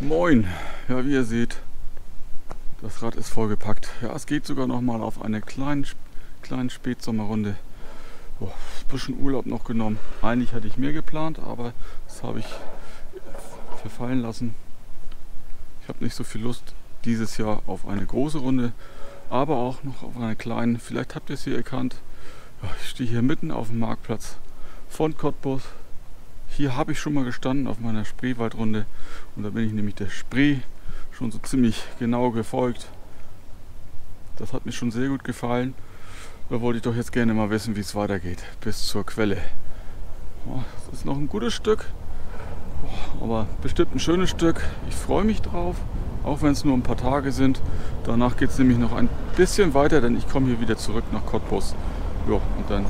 Moin! Ja, wie ihr seht, das Rad ist vollgepackt. Ja, es geht sogar noch mal auf eine kleine Spätsommerrunde. Oh, ein bisschen Urlaub noch genommen. Eigentlich hatte ich mehr geplant, aber das habe ich verfallen lassen. Ich habe nicht so viel Lust dieses Jahr auf eine große Runde, aber auch noch auf eine kleine. Vielleicht habt ihr es hier erkannt. Ja, ich stehe hier mitten auf dem Marktplatz von Cottbus. Hier habe ich schon mal gestanden auf meiner Spreewaldrunde und da bin ich nämlich der Spree schon so ziemlich genau gefolgt. Das hat mir schon sehr gut gefallen. Da wollte ich doch jetzt gerne mal wissen, wie es weitergeht bis zur Quelle. Oh, das ist noch ein gutes Stück, aber bestimmt ein schönes Stück. Ich freue mich drauf, auch wenn es nur ein paar Tage sind. Danach geht es nämlich noch ein bisschen weiter, denn ich komme hier wieder zurück nach Cottbus. Ja, und dann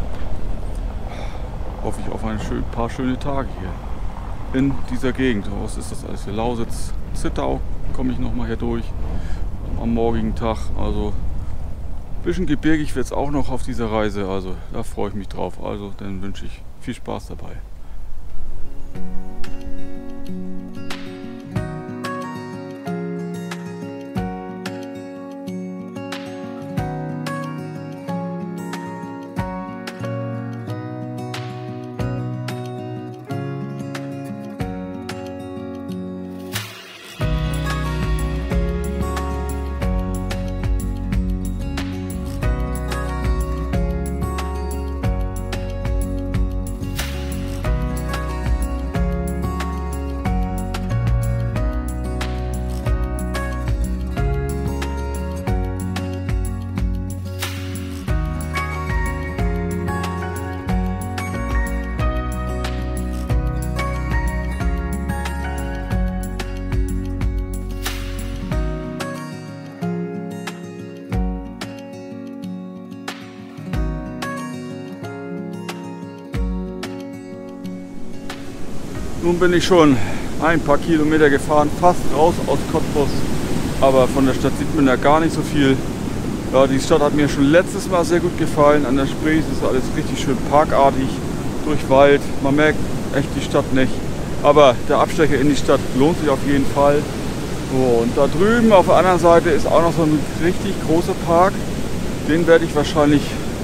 hoffe ich auf ein paar schöne Tage hier in dieser Gegend. Was ist das alles hier? Lausitz, Zittau komme ich nochmal hier durch am morgigen Tag. Also ein bisschen gebirgig wird es auch noch auf dieser Reise. Also da freue ich mich drauf. Also dann wünsche ich viel Spaß dabei. Nun bin ich schon ein paar Kilometer gefahren, fast raus aus Cottbus, aber von der Stadt sieht man ja gar nicht so viel. Ja, die Stadt hat mir schon letztes Mal sehr gut gefallen. An der Spree ist alles richtig schön parkartig, durch Wald. Man merkt echt die Stadt nicht, aber der Abstecher in die Stadt lohnt sich auf jeden Fall. So, und da drüben auf der anderen Seite ist auch noch so ein richtig großer Park. Den werde ich wahrscheinlich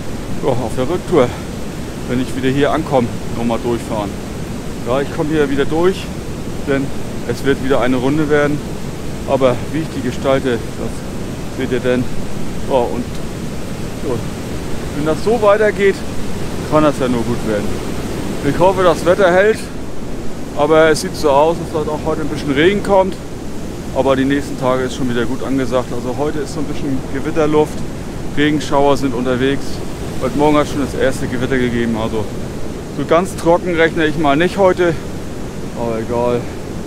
auf der Rücktour, wenn ich wieder hier ankomme, nochmal durchfahren. Ja, ich komme hier wieder durch, denn es wird wieder eine Runde werden. Aber wie ich die gestalte, das seht ihr denn. Oh, und so, wenn das so weitergeht, kann das ja nur gut werden. Ich hoffe, das Wetter hält, aber es sieht so aus, dass auch heute ein bisschen Regen kommt. Aber die nächsten Tage ist schon wieder gut angesagt. Also heute ist so ein bisschen Gewitterluft, Regenschauer sind unterwegs. Heute Morgen hat schon das erste Gewitter gegeben. Also so ganz trocken rechne ich mal nicht heute, aber egal.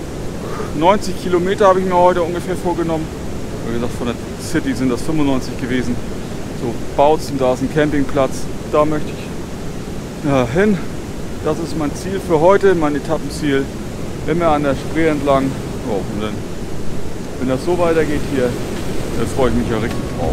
90 Kilometer habe ich mir heute ungefähr vorgenommen. Wie gesagt, von der City sind das 95 gewesen. So, Bautzen, da ist ein Campingplatz, da möchte ich hin. Das ist mein Ziel für heute, mein Etappenziel. Immer an der Spree entlang. Oh, und dann, wenn das so weitergeht hier, dann freue ich mich ja richtig drauf.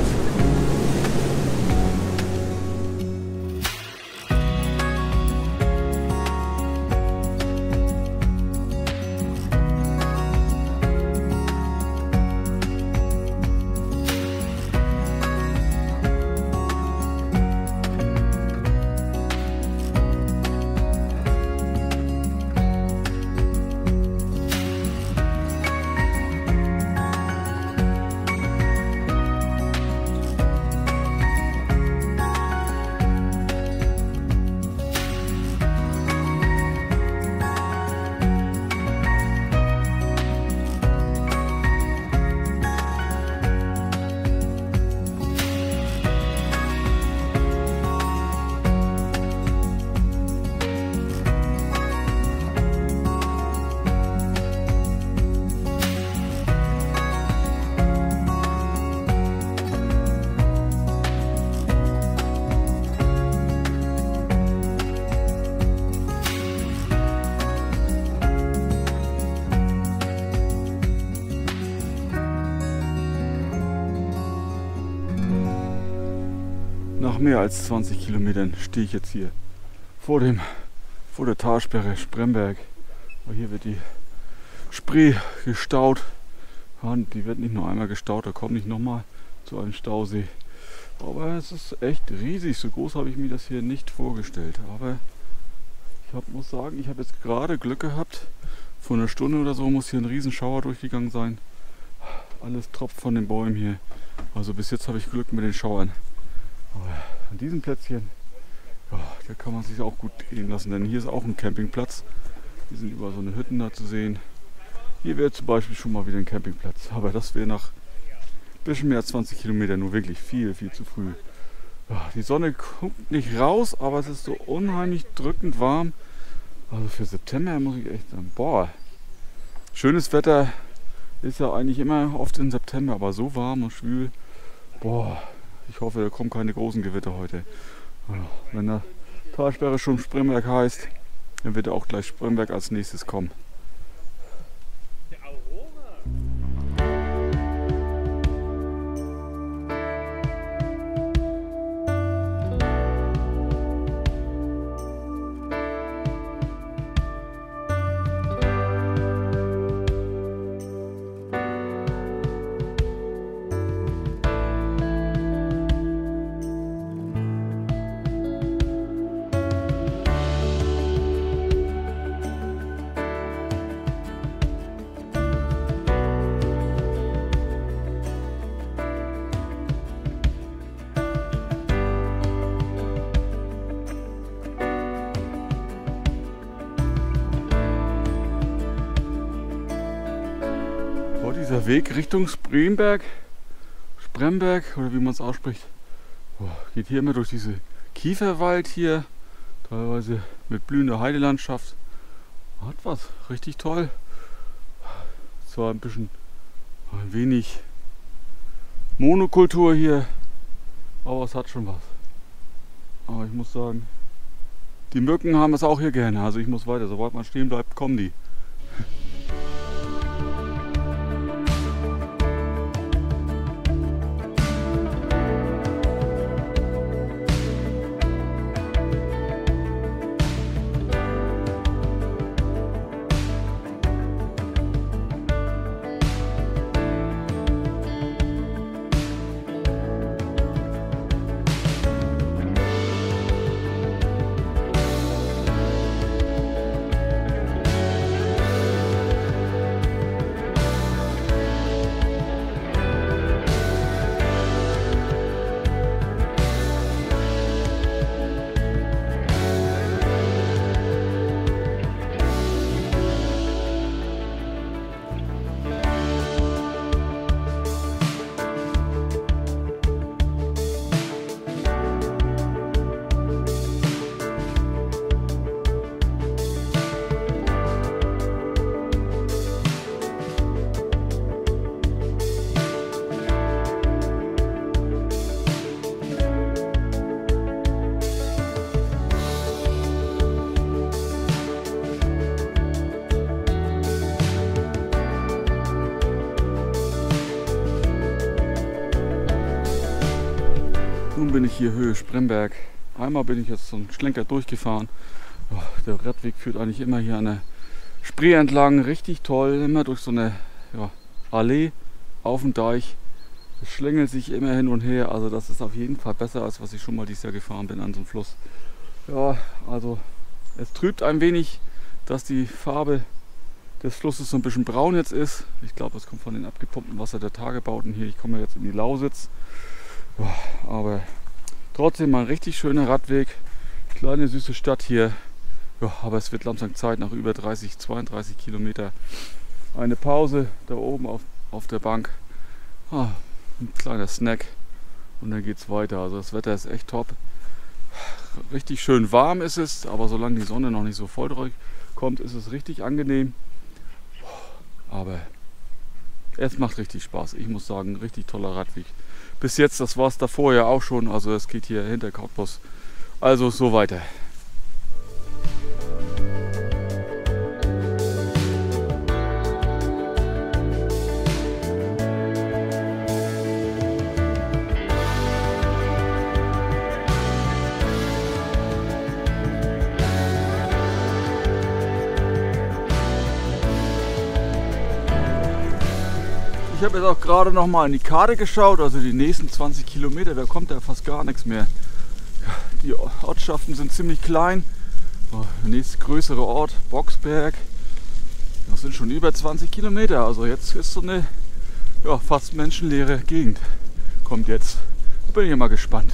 Nach mehr als 20 Kilometern stehe ich jetzt hier vor der Talsperre Spremberg. Aber hier wird die Spree gestaut. Ja, die wird nicht nur einmal gestaut, da kommt nicht nochmal zu einem Stausee. Aber es ist echt riesig, so groß habe ich mir das hier nicht vorgestellt. Aber ich muss sagen, ich habe jetzt gerade Glück gehabt. Vor einer Stunde oder so muss hier ein Riesenschauer durchgegangen sein. Alles tropft von den Bäumen hier. Also bis jetzt habe ich Glück mit den Schauern. Aber an diesem Plätzchen, ja, da kann man sich auch gut gehen lassen, denn hier ist auch ein Campingplatz. Hier sind überall so eine Hütten da zu sehen. Hier wäre zum Beispiel schon mal wieder ein Campingplatz. Aber das wäre nach ein bisschen mehr als 20 Kilometern nur wirklich viel, viel zu früh. Ja, die Sonne kommt nicht raus, aber es ist so unheimlich drückend warm. Also für September muss ich echt sagen, boah, schönes Wetter ist ja eigentlich immer oft im September, aber so warm und schwül, boah, ich hoffe, da kommen keine großen Gewitter heute. Ja, wenn der Talsperre schon Spremberg heißt, dann wird auch gleich Spremberg als nächstes kommen. Dieser Weg Richtung Spremberg oder wie man es ausspricht, geht hier immer durch diese Kieferwald hier, teilweise mit blühender Heidelandschaft. Hat was, richtig toll. Zwar ein wenig Monokultur hier, aber es hat schon was. Aber ich muss sagen, die Mücken haben es auch hier gerne, also ich muss weiter, sobald man stehen bleibt, kommen die. Nun bin ich hier Höhe Spremberg. Einmal bin ich jetzt so einen Schlenker durchgefahren. Oh, der Radweg führt eigentlich immer hier an der Spree entlang. Richtig toll, immer durch so eine Allee auf dem Deich. Es schlängelt sich immer hin und her. Also das ist auf jeden Fall besser, als was ich schon mal dieses Jahr gefahren bin an so einem Fluss. Ja, also es trübt ein wenig, dass die Farbe des Flusses so ein bisschen braun jetzt ist. Ich glaube, das kommt von den abgepumpten Wasser der Tagebauten hier. Ich komme jetzt in die Lausitz. Ja, aber trotzdem ein richtig schöner Radweg. Kleine süße Stadt hier. Ja, aber es wird langsam Zeit, nach über 32 Kilometer. Eine Pause da oben auf der Bank. Ein kleiner Snack und dann geht es weiter. Also das Wetter ist echt top. Richtig schön warm ist es, aber solange die Sonne noch nicht so voll kommt, ist es richtig angenehm. Aber es macht richtig Spaß. Ich muss sagen, richtig toller Radweg. Bis jetzt, das war es davor ja auch schon. Also es geht hier hinter Cottbus. Also so weiter. Ich habe jetzt auch gerade noch mal in die Karte geschaut, also die nächsten 20 Kilometer, da kommt ja fast gar nichts mehr. Die Ortschaften sind ziemlich klein. Der nächste größere Ort, Boxberg, das sind schon über 20 Kilometer. Also jetzt ist so eine fast menschenleere Gegend. Kommt jetzt. Da bin ich ja mal gespannt.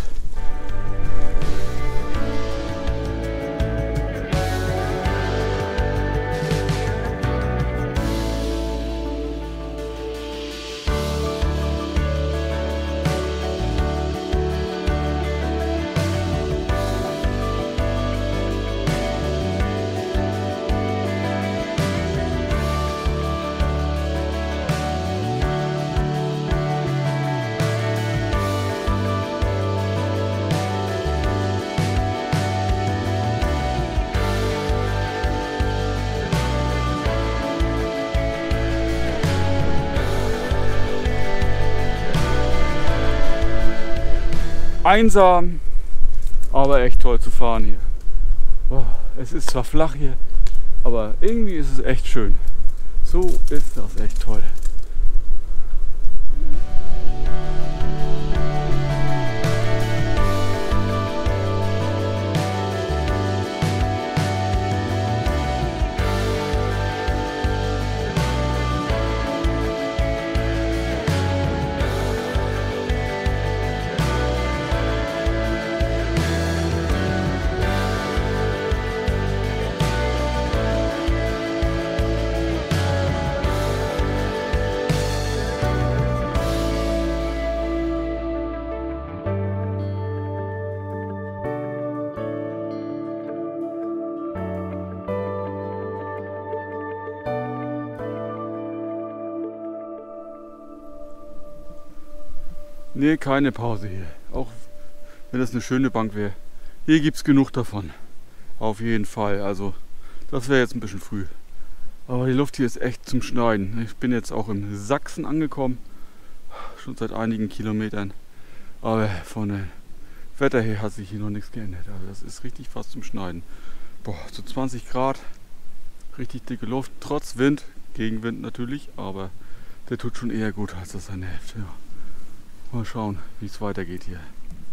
Einsam, aber echt toll zu fahren hier. Wow, es ist zwar flach hier, aber irgendwie ist es echt schön. So ist das echt toll. Nee, keine Pause hier. Auch wenn das eine schöne Bank wäre. Hier gibt es genug davon. Auf jeden Fall. Also das wäre jetzt ein bisschen früh. Aber die Luft hier ist echt zum Schneiden. Ich bin jetzt auch in Sachsen angekommen. Schon seit einigen Kilometern. Aber von dem Wetter her hat sich hier noch nichts geändert. Also das ist richtig fast zum Schneiden. Boah, so 20 Grad. Richtig dicke Luft. Trotz Wind. Gegenwind natürlich. Aber der tut schon eher gut, als dass er nervt. Ja. Mal schauen, wie es weitergeht hier.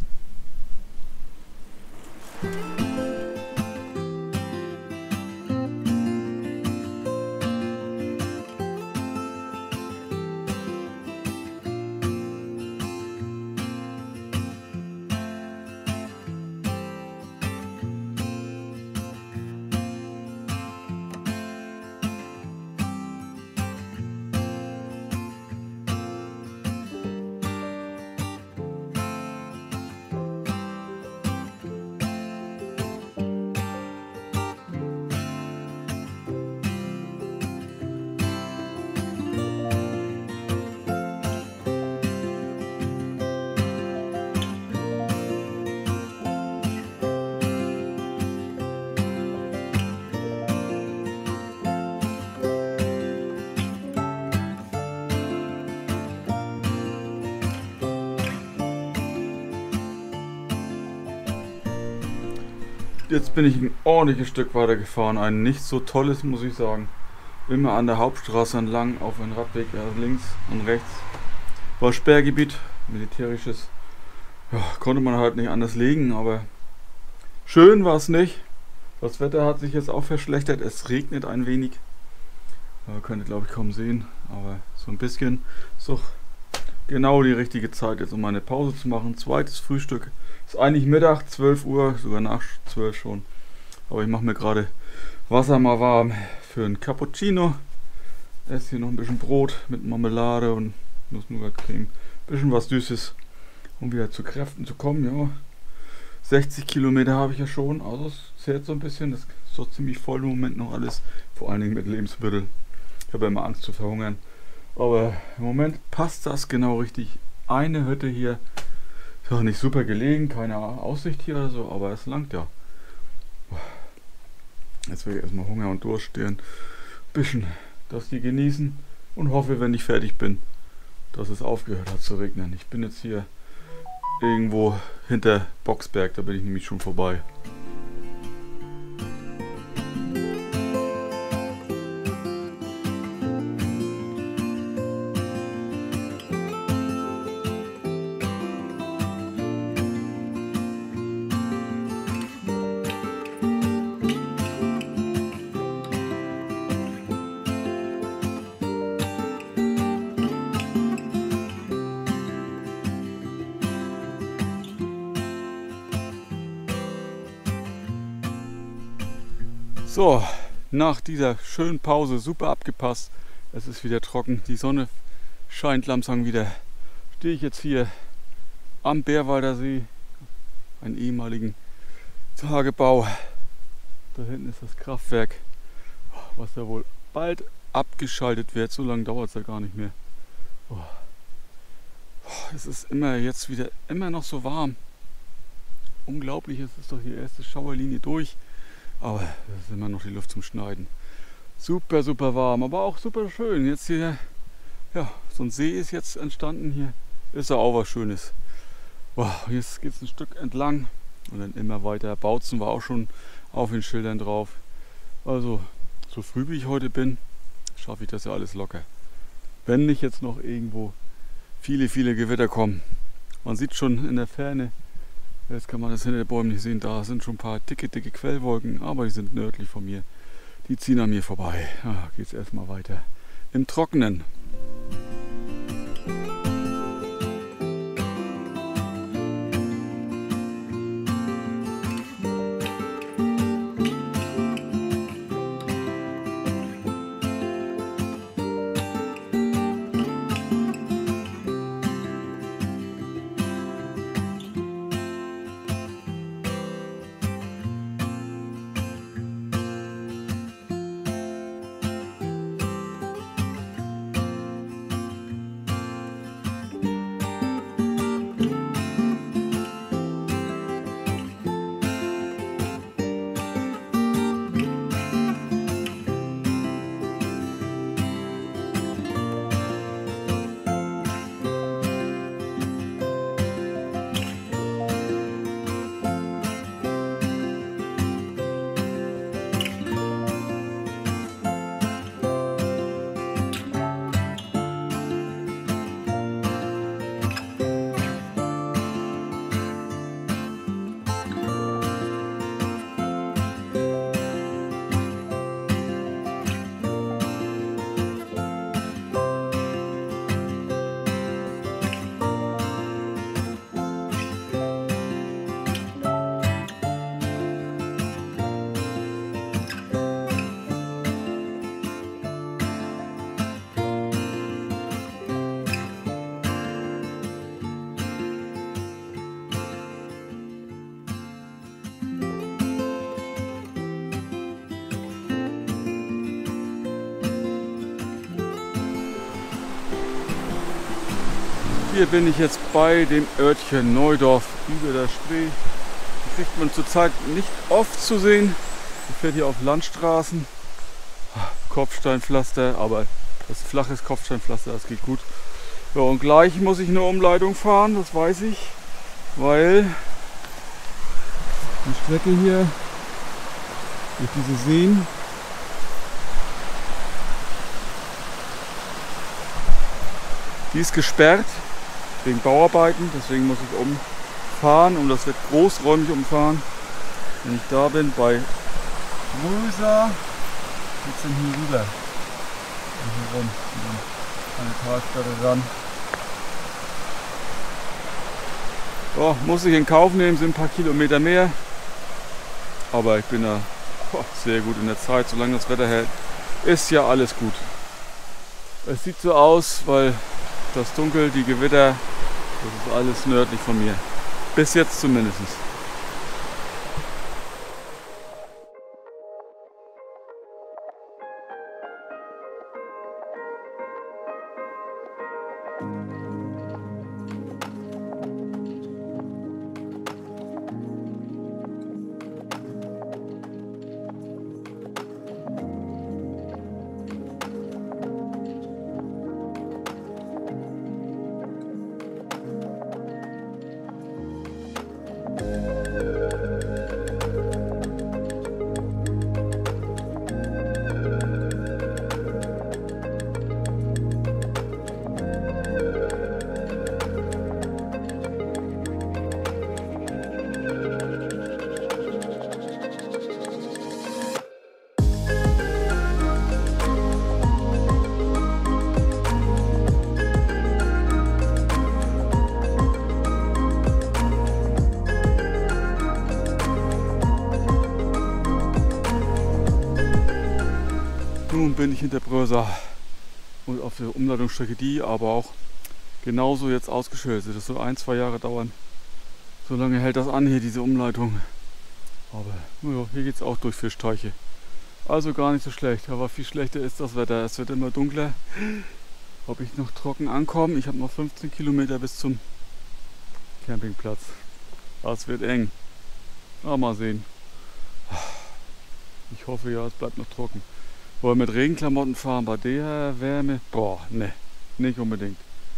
Jetzt bin ich ein ordentliches Stück weiter gefahren, ein nicht so tolles, muss ich sagen. Immer an der Hauptstraße entlang, auf einem Radweg, links und rechts. War Sperrgebiet, militärisches. Ja, konnte man halt nicht anders legen, aber schön war es nicht. Das Wetter hat sich jetzt auch verschlechtert, es regnet ein wenig. Könnt ihr glaube ich kaum sehen, aber so ein bisschen ist doch genau die richtige Zeit jetzt, um eine Pause zu machen. Zweites Frühstück. Ist eigentlich Mittag, 12 Uhr, sogar nach 12 schon. Aber ich mache mir gerade Wasser mal warm für einen Cappuccino. Esse hier noch ein bisschen Brot mit Marmelade und Nuss-Nougat-Creme. Bisschen was Süßes, um wieder zu Kräften zu kommen. Ja, 60 Kilometer habe ich ja schon, also es zählt so ein bisschen. Das ist so ziemlich voll im Moment noch alles, vor allen Dingen mit Lebensmitteln. Ich habe ja immer Angst zu verhungern. Aber im Moment passt das genau richtig. Eine Hütte hier. Ist auch nicht super gelegen, keine Aussicht hier oder so, aber es langt ja. Jetzt will ich erstmal Hunger und Durst stehen. Bisschen das die genießen und hoffe, wenn ich fertig bin, dass es aufgehört hat zu regnen. Ich bin jetzt hier irgendwo hinter Boxberg, da bin ich nämlich schon vorbei. So, nach dieser schönen Pause super abgepasst. Es ist wieder trocken, die Sonne scheint langsam wieder. Stehe ich jetzt hier am Bärwalder See, einen ehemaligen Tagebau. Da hinten ist das Kraftwerk, was da wohl bald abgeschaltet wird. So lange dauert es ja gar nicht mehr. Es ist jetzt wieder immer noch so warm. Unglaublich, es ist doch die erste Schauerlinie durch. Aber es ist immer noch die Luft zum Schneiden. Super, super warm, aber auch super schön. Jetzt hier, ja, so ein See ist jetzt entstanden hier. Ist ja auch was Schönes. Jetzt geht es ein Stück entlang und dann immer weiter. Bautzen war auch schon auf den Schildern drauf. Also, so früh wie ich heute bin, schaffe ich das ja alles locker. Wenn nicht jetzt noch irgendwo viele, viele Gewitter kommen. Man sieht schon in der Ferne, jetzt kann man das hinter den Bäumen nicht sehen, da sind schon ein paar dicke, dicke Quellwolken, aber die sind nördlich von mir. Die ziehen an mir vorbei. Geht es erstmal weiter im Trockenen. Hier bin ich jetzt bei dem Örtchen Neudorf über der Spree. Die kriegt man zurzeit nicht oft zu sehen. Ich fährt hier auf Landstraßen. Kopfsteinpflaster, aber das flaches Kopfsteinpflaster, das geht gut. Ja, und gleich muss ich eine Umleitung fahren, das weiß ich, weil die Strecke hier durch diese Seen die ist gesperrt wegen Bauarbeiten, deswegen muss ich umfahren und das wird großräumig umfahren. Wenn ich da bin bei Gröser, geht es dann hier rüber und hier rum und dann an die Talsperre ran. So, muss ich in Kauf nehmen, sind ein paar Kilometer mehr, aber ich bin da sehr gut in der Zeit, solange das Wetter hält, ist ja alles gut. Es sieht so aus, weil das Dunkel, die Gewitter, das ist alles nördlich von mir. Bis jetzt zumindest. Nun bin ich hinter Bröser und auf der Umleitungsstrecke die, aber auch genauso jetzt ausgeschildert. Das soll 1-2 Jahre dauern. So lange hält das an hier, diese Umleitung. Aber naja, hier geht es auch durch Fischteiche. Also gar nicht so schlecht, aber viel schlechter ist das Wetter. Es wird immer dunkler. Ob ich noch trocken ankomme? Ich habe noch 15 Kilometer bis zum Campingplatz. Das wird eng. Aber mal sehen. Ich hoffe ja, es bleibt noch trocken. Wollen wir mit Regenklamotten fahren bei der Wärme? Boah, ne, nicht unbedingt.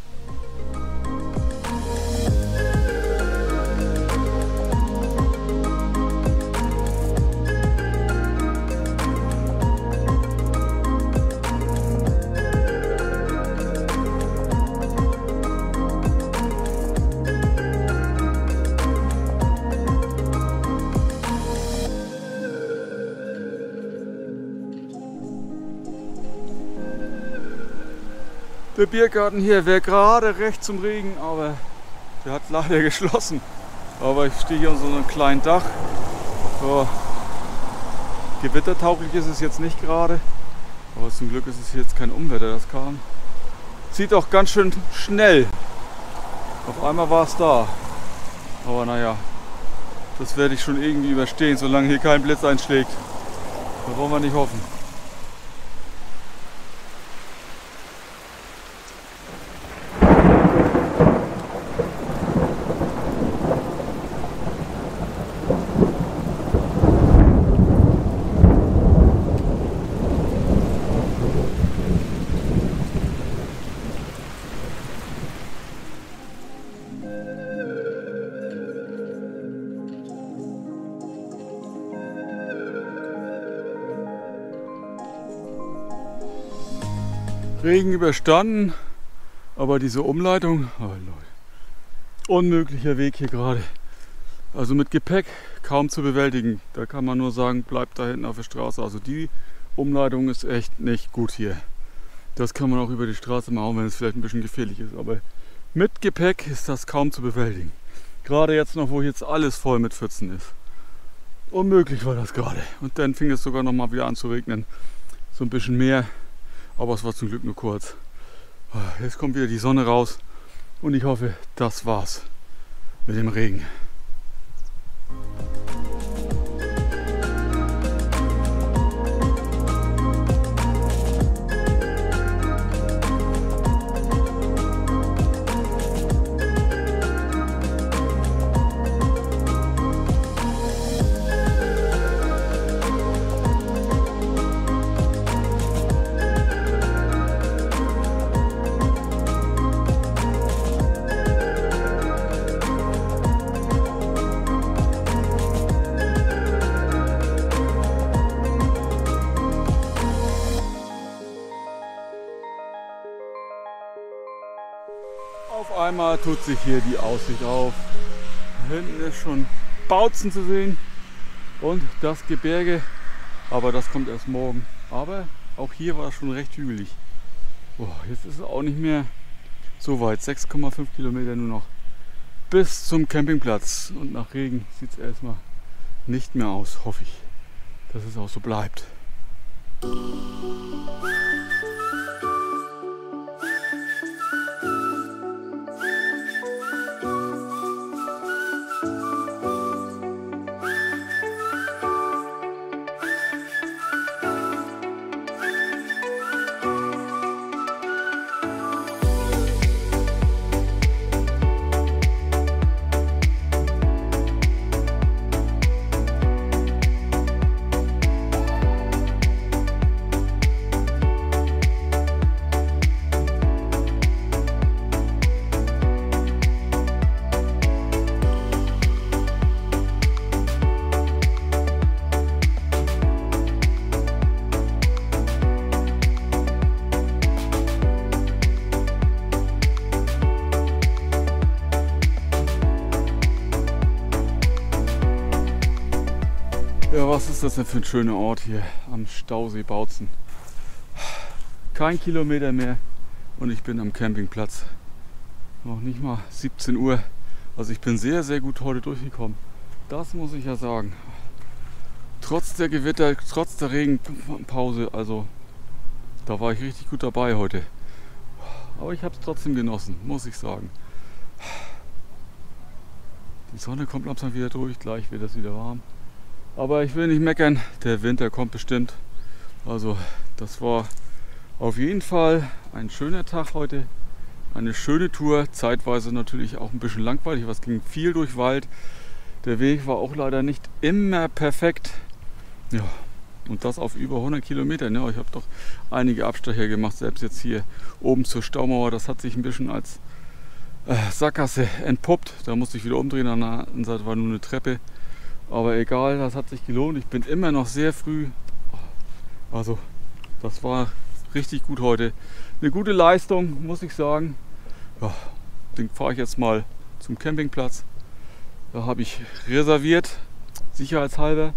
Der Biergarten hier wäre gerade recht zum Regen, aber der hat leider geschlossen. Aber ich stehe hier an so einem kleinen Dach. So. Gewittertauglich ist es jetzt nicht gerade, aber zum Glück ist es jetzt kein Unwetter, das kam. Zieht auch ganz schön schnell. Auf einmal war es da. Aber naja, das werde ich schon irgendwie überstehen, solange hier kein Blitz einschlägt. Da wollen wir nicht hoffen. Regen überstanden, aber diese Umleitung, oh Leute, unmöglicher Weg hier gerade. Also mit Gepäck kaum zu bewältigen. Da kann man nur sagen, bleibt da hinten auf der Straße. Also die Umleitung ist echt nicht gut hier. Das kann man auch über die Straße machen, wenn es vielleicht ein bisschen gefährlich ist. Aber mit Gepäck ist das kaum zu bewältigen. Gerade jetzt noch, wo jetzt alles voll mit Pfützen ist. Unmöglich war das gerade. Und dann fing es sogar noch mal wieder an zu regnen. So ein bisschen mehr. Aber es war zum Glück nur kurz. Jetzt kommt wieder die Sonne raus und ich hoffe, das war's mit dem Regen. Auf einmal tut sich hier die Aussicht auf. Da hinten ist schon Bautzen zu sehen und das Gebirge, aber das kommt erst morgen. Aber auch hier war es schon recht hügelig. Boah, jetzt ist es auch nicht mehr so weit, 6,5 Kilometer nur noch bis zum Campingplatz. Und nach Regen sieht es erstmal nicht mehr aus, hoffe ich, dass es auch so bleibt. Ja, was ist das denn für ein schöner Ort hier am Stausee Bautzen? Kein Kilometer mehr und ich bin am Campingplatz. Noch nicht mal 17 Uhr. Also ich bin sehr, sehr gut heute durchgekommen. Das muss ich ja sagen. Trotz der Gewitter, trotz der Regenpause, also Da war ich richtig gut dabei heute. Aber ich habe es trotzdem genossen, muss ich sagen. Die Sonne kommt langsam wieder durch, gleich wird es wieder warm. Aber ich will nicht meckern, der Winter kommt bestimmt. Also das war auf jeden Fall ein schöner Tag heute. Eine schöne Tour, zeitweise natürlich auch ein bisschen langweilig, was ging viel durch Wald. Der Weg war auch leider nicht immer perfekt. Ja, und das auf über 100 Kilometern. Ja, ich habe doch einige Abstecher gemacht, selbst jetzt hier oben zur Staumauer. Das hat sich ein bisschen als Sackgasse entpuppt. Da musste ich wieder umdrehen, an der anderen Seite war nur eine Treppe. Aber egal, das hat sich gelohnt. Ich bin immer noch sehr früh. Also, das war richtig gut heute. Eine gute Leistung, muss ich sagen. Ja, den fahre ich jetzt mal zum Campingplatz. Da habe ich reserviert, sicherheitshalber.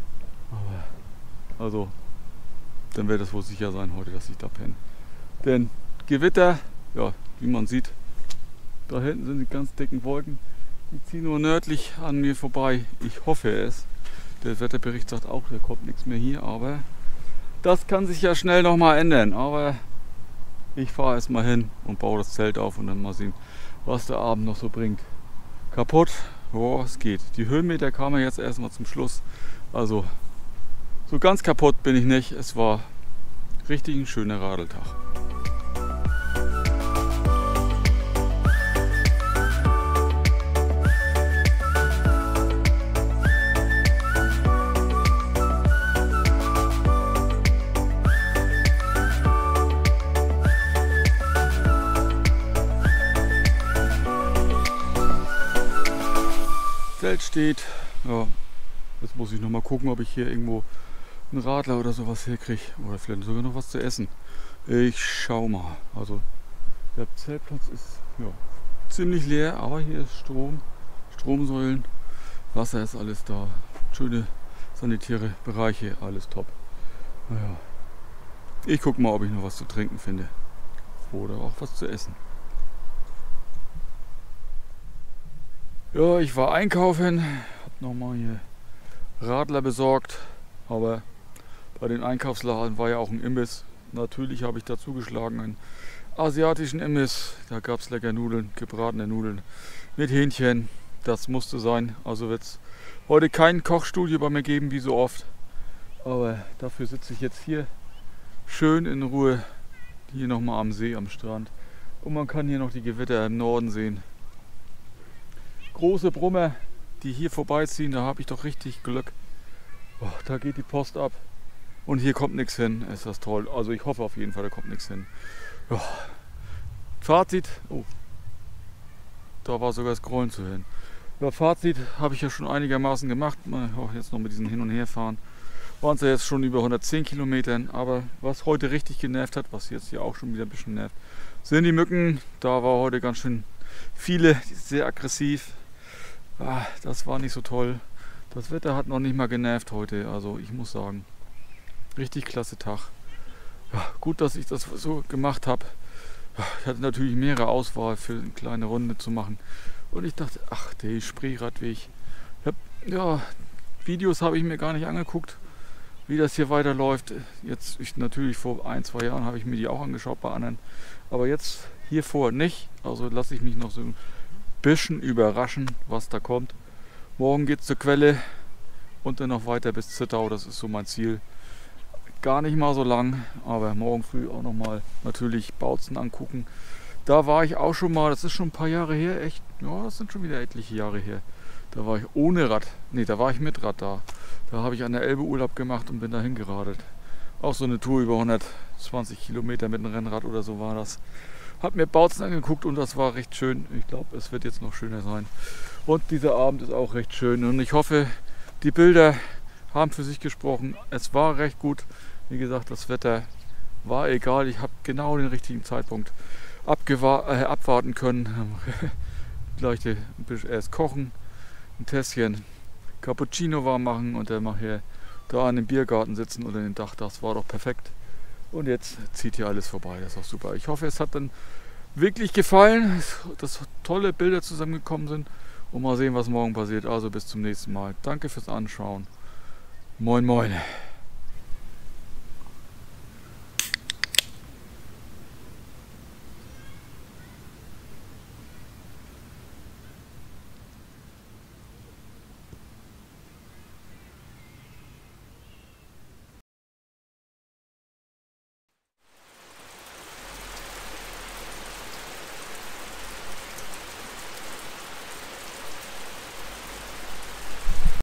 Aber, also, dann wird es wohl sicher sein heute, dass ich da penne. Denn Gewitter, ja, wie man sieht, da hinten sind die ganz dicken Wolken. Die ziehen nur nördlich an mir vorbei. Ich hoffe es. Der Wetterbericht sagt auch, da kommt nichts mehr hier. Aber das kann sich ja schnell noch mal ändern. Aber ich fahre erst mal hin und baue das Zelt auf und dann mal sehen, was der Abend noch so bringt. Kaputt? Oh, es geht. Die Höhenmeter kamen jetzt erstmal zum Schluss. Also so ganz kaputt bin ich nicht. Es war richtig ein schöner Radeltag. Zelt steht. Ja, jetzt muss ich noch mal gucken, ob ich hier irgendwo einen Radler oder sowas herkriege. Oder vielleicht sogar noch was zu essen. Ich schau mal. Also der Zeltplatz ist ja ziemlich leer, aber hier ist Strom, Stromsäulen, Wasser ist alles da. Schöne sanitäre Bereiche, alles top. Naja, ich gucke mal, ob ich noch was zu trinken finde. Oder auch was zu essen. Ja, ich war einkaufen, habe nochmal hier Radler besorgt, aber bei den Einkaufsladen war ja auch ein Imbiss. Natürlich habe ich dazu geschlagen einen asiatischen Imbiss. Da gab es lecker Nudeln, gebratene Nudeln mit Hähnchen. Das musste sein. Also wird es heute kein Kochstudio bei mir geben, wie so oft. Aber dafür sitze ich jetzt hier schön in Ruhe, hier nochmal am See, am Strand. Und man kann hier noch die Gewitter im Norden sehen. Große Brummer, die hier vorbeiziehen, da habe ich doch richtig Glück. Oh, da geht die Post ab und hier kommt nichts hin. Ist das toll. Also ich hoffe auf jeden Fall, da kommt nichts hin. Oh. Fazit, oh, da war sogar das Grollen zu hören. Ja, Fazit habe ich ja schon einigermaßen gemacht. Oh, jetzt noch mit diesen Hin- und Herfahren. Waren es ja jetzt schon über 110 Kilometern. Aber was heute richtig genervt hat, was jetzt hier auch schon wieder ein bisschen nervt, sind die Mücken. Da war heute ganz schön viele, sehr aggressiv. Das war nicht so toll. Das Wetter hat noch nicht mal genervt heute. Also ich muss sagen, richtig klasse Tag. Ja, gut, dass ich das so gemacht habe. Ja, ich hatte natürlich mehrere Auswahl für eine kleine Runde zu machen. Und ich dachte, ach, der Spreeradweg. Ja, Videos habe ich mir gar nicht angeguckt, wie das hier weiterläuft. Jetzt, natürlich vor 1-2 Jahren habe ich mir die auch angeschaut bei anderen. Aber jetzt hier vor nicht. Also lasse ich mich noch so ein bisschen überraschen, was da kommt. Morgen geht es zur Quelle und dann noch weiter bis Zittau. Das ist so mein Ziel. Gar nicht mal so lang, aber morgen früh auch noch mal natürlich Bautzen angucken. Da war ich auch schon mal, das ist schon ein paar Jahre her, echt, ja, das sind schon wieder etliche Jahre her. Da war ich ohne Rad, nee, da war ich mit Rad da. Da habe ich an der Elbe Urlaub gemacht und bin dahin geradelt. Auch so eine Tour über 120 Kilometer mit einem Rennrad oder so war das. Hab mir Bautzen angeguckt und das war recht schön. Ich glaube, es wird jetzt noch schöner sein. Und dieser Abend ist auch recht schön. Und ich hoffe, die Bilder haben für sich gesprochen. Es war recht gut. Wie gesagt, das Wetter war egal. Ich habe genau den richtigen Zeitpunkt abwarten können. Gleich ein bisschen erst kochen, ein Tässchen Cappuccino warm machen und dann nachher da an dem Biergarten sitzen unter dem Dach. Das war doch perfekt. Und jetzt zieht hier alles vorbei. Das ist auch super. Ich hoffe, es hat dann wirklich gefallen, dass tolle Bilder zusammengekommen sind. Und mal sehen, was morgen passiert. Also bis zum nächsten Mal. Danke fürs Anschauen. Moin, moin.